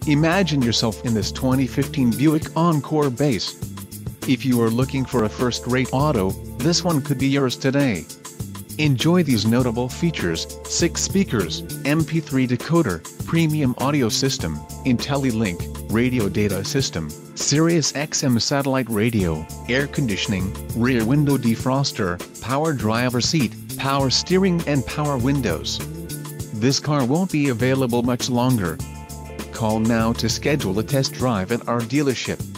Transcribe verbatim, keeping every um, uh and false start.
Imagine yourself in this twenty fifteen Buick Encore base. If you are looking for a first-rate auto, this one could be yours today. Enjoy these notable features: six speakers, M P three decoder, premium audio system, IntelliLink, radio data system, Sirius X M satellite radio, air conditioning, rear window defroster, power driver seat, power steering and power windows. This car won't be available much longer. Call now to schedule a test drive at our dealership.